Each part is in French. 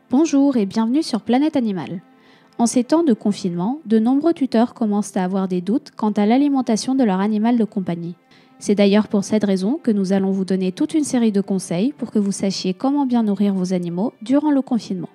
Bonjour et bienvenue sur Planète Animale. En ces temps de confinement, de nombreux tuteurs commencent à avoir des doutes quant à l'alimentation de leur animal de compagnie. C'est d'ailleurs pour cette raison que nous allons vous donner toute une série de conseils pour que vous sachiez comment bien nourrir vos animaux durant le confinement.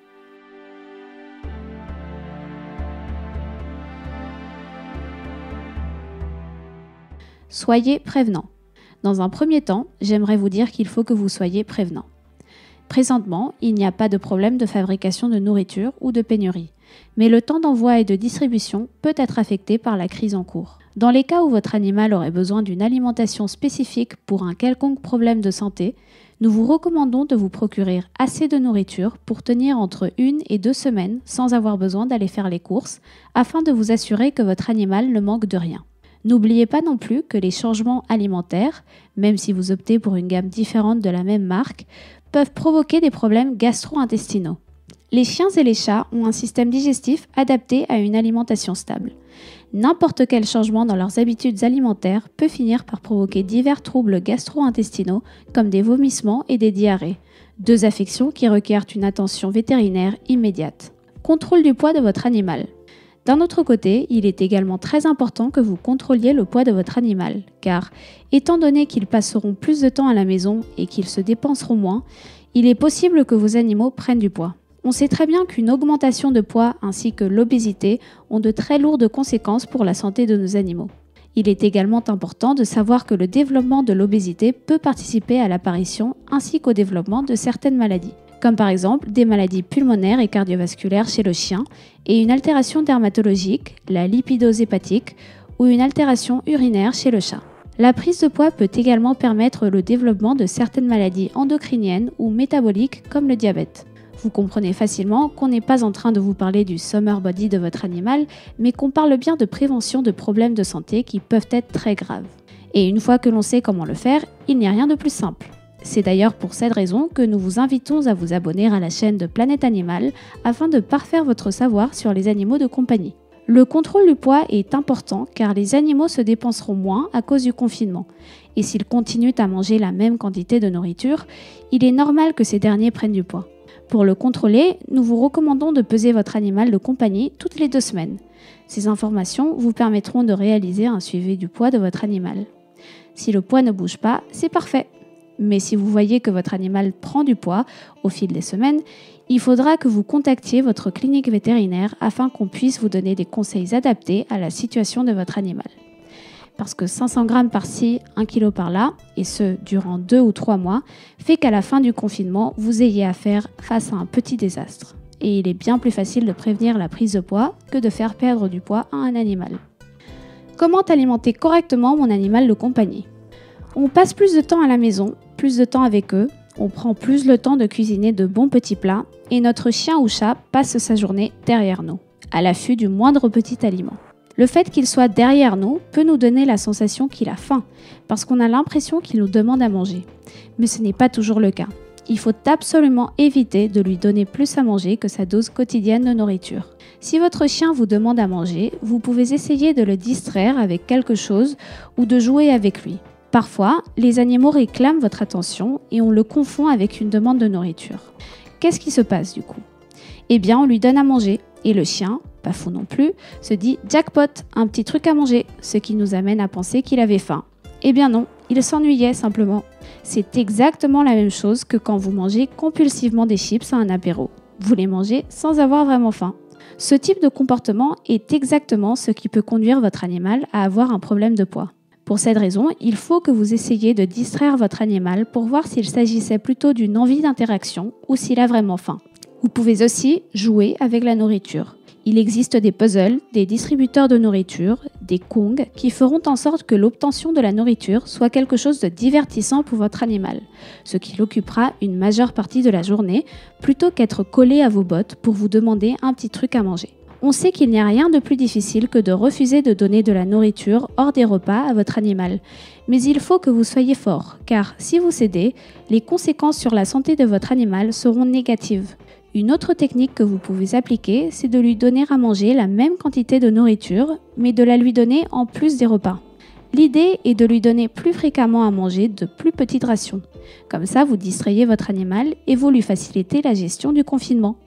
Soyez prévenant. Dans un premier temps, j'aimerais vous dire qu'il faut que vous soyez prévenant. Présentement, il n'y a pas de problème de fabrication de nourriture ou de pénurie, mais le temps d'envoi et de distribution peut être affecté par la crise en cours. Dans les cas où votre animal aurait besoin d'une alimentation spécifique pour un quelconque problème de santé, nous vous recommandons de vous procurer assez de nourriture pour tenir entre 1 et 2 semaines sans avoir besoin d'aller faire les courses, afin de vous assurer que votre animal ne manque de rien. N'oubliez pas non plus que les changements alimentaires, même si vous optez pour une gamme différente de la même marque, peuvent provoquer des problèmes gastro-intestinaux. Les chiens et les chats ont un système digestif adapté à une alimentation stable. N'importe quel changement dans leurs habitudes alimentaires peut finir par provoquer divers troubles gastro-intestinaux comme des vomissements et des diarrhées, 2 affections qui requièrent une attention vétérinaire immédiate. Contrôle du poids de votre animal. D'un autre côté, il est également très important que vous contrôliez le poids de votre animal, car, étant donné qu'ils passeront plus de temps à la maison et qu'ils se dépenseront moins, il est possible que vos animaux prennent du poids. On sait très bien qu'une augmentation de poids ainsi que l'obésité ont de très lourdes conséquences pour la santé de nos animaux. Il est également important de savoir que le développement de l'obésité peut participer à l'apparition ainsi qu'au développement de certaines maladies, comme par exemple des maladies pulmonaires et cardiovasculaires chez le chien et une altération dermatologique, la lipidose hépatique, ou une altération urinaire chez le chat. La prise de poids peut également permettre le développement de certaines maladies endocriniennes ou métaboliques comme le diabète. Vous comprenez facilement qu'on n'est pas en train de vous parler du summer body de votre animal, mais qu'on parle bien de prévention de problèmes de santé qui peuvent être très graves. Et une fois que l'on sait comment le faire, il n'y a rien de plus simple. C'est d'ailleurs pour cette raison que nous vous invitons à vous abonner à la chaîne de Planète Animale afin de parfaire votre savoir sur les animaux de compagnie. Le contrôle du poids est important car les animaux se dépenseront moins à cause du confinement. Et s'ils continuent à manger la même quantité de nourriture, il est normal que ces derniers prennent du poids. Pour le contrôler, nous vous recommandons de peser votre animal de compagnie toutes les 2 semaines. Ces informations vous permettront de réaliser un suivi du poids de votre animal. Si le poids ne bouge pas, c'est parfait. Mais si vous voyez que votre animal prend du poids au fil des semaines, il faudra que vous contactiez votre clinique vétérinaire afin qu'on puisse vous donner des conseils adaptés à la situation de votre animal. Parce que 500 grammes par-ci, 1 kg par-là, et ce durant 2 ou 3 mois, fait qu'à la fin du confinement, vous ayez à faire face à un petit désastre. Et il est bien plus facile de prévenir la prise de poids que de faire perdre du poids à un animal. Comment alimenter correctement mon animal de compagnie ? On passe plus de temps à la maison, plus de temps avec eux, on prend plus le temps de cuisiner de bons petits plats et notre chien ou chat passe sa journée derrière nous, à l'affût du moindre petit aliment. Le fait qu'il soit derrière nous peut nous donner la sensation qu'il a faim, parce qu'on a l'impression qu'il nous demande à manger. Mais ce n'est pas toujours le cas. Il faut absolument éviter de lui donner plus à manger que sa dose quotidienne de nourriture. Si votre chien vous demande à manger, vous pouvez essayer de le distraire avec quelque chose ou de jouer avec lui. Parfois, les animaux réclament votre attention et on le confond avec une demande de nourriture. Qu'est-ce qui se passe du coup ? Eh bien, on lui donne à manger et le chien, pas fou non plus, se dit « jackpot, un petit truc à manger », ce qui nous amène à penser qu'il avait faim. Eh bien non, il s'ennuyait simplement. C'est exactement la même chose que quand vous mangez compulsivement des chips à un apéro. Vous les mangez sans avoir vraiment faim. Ce type de comportement est exactement ce qui peut conduire votre animal à avoir un problème de poids. Pour cette raison, il faut que vous essayiez de distraire votre animal pour voir s'il s'agissait plutôt d'une envie d'interaction ou s'il a vraiment faim. Vous pouvez aussi jouer avec la nourriture. Il existe des puzzles, des distributeurs de nourriture, des kongs qui feront en sorte que l'obtention de la nourriture soit quelque chose de divertissant pour votre animal, ce qui l'occupera une majeure partie de la journée plutôt qu'être collé à vos bottes pour vous demander un petit truc à manger. On sait qu'il n'y a rien de plus difficile que de refuser de donner de la nourriture hors des repas à votre animal. Mais il faut que vous soyez fort, car si vous cédez, les conséquences sur la santé de votre animal seront négatives. Une autre technique que vous pouvez appliquer, c'est de lui donner à manger la même quantité de nourriture, mais de la lui donner en plus des repas. L'idée est de lui donner plus fréquemment à manger de plus petites rations. Comme ça, vous distrayez votre animal et vous lui facilitez la gestion du confinement.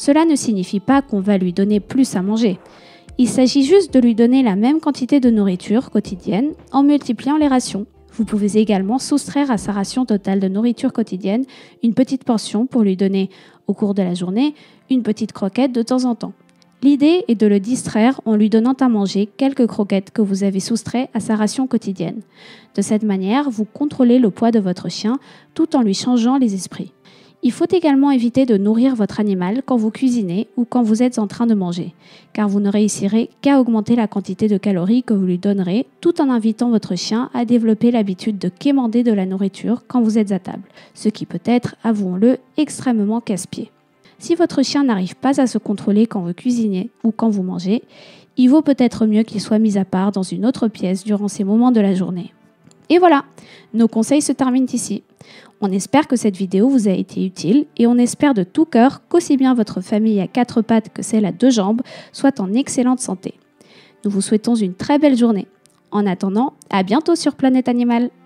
Cela ne signifie pas qu'on va lui donner plus à manger. Il s'agit juste de lui donner la même quantité de nourriture quotidienne en multipliant les rations. Vous pouvez également soustraire à sa ration totale de nourriture quotidienne une petite portion pour lui donner, au cours de la journée, une petite croquette de temps en temps. L'idée est de le distraire en lui donnant à manger quelques croquettes que vous avez soustraites à sa ration quotidienne. De cette manière, vous contrôlez le poids de votre chien tout en lui changeant les esprits. Il faut également éviter de nourrir votre animal quand vous cuisinez ou quand vous êtes en train de manger, car vous ne réussirez qu'à augmenter la quantité de calories que vous lui donnerez tout en invitant votre chien à développer l'habitude de quémander de la nourriture quand vous êtes à table, ce qui peut être, avouons-le, extrêmement casse-pied. Si votre chien n'arrive pas à se contrôler quand vous cuisinez ou quand vous mangez, il vaut peut-être mieux qu'il soit mis à part dans une autre pièce durant ces moments de la journée. Et voilà, nos conseils se terminent ici. On espère que cette vidéo vous a été utile et on espère de tout cœur qu'aussi bien votre famille à 4 pattes que celle à 2 jambes soit en excellente santé. Nous vous souhaitons une très belle journée. En attendant, à bientôt sur Planète Animal.